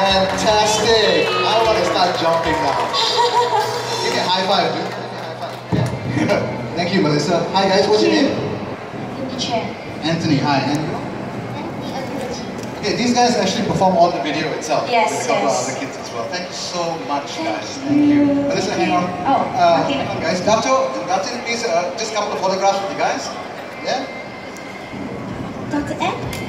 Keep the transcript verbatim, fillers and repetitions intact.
Fantastic! I want to start jumping now. Give me a high five, dude. High five. Yeah. Thank you, Melissa. Hi guys, what's your name? Anthony, hi. And you? Okay, these guys actually perform all the video itself. Yes, with a couple yes. of other kids as well. Thank you so much, guys. Thank you. Melissa, hang on. Oh, uh, okay. Hang on, guys. Gato, Gato, please, uh, just a couple of photographs with you guys. Yeah? Doctor Ed?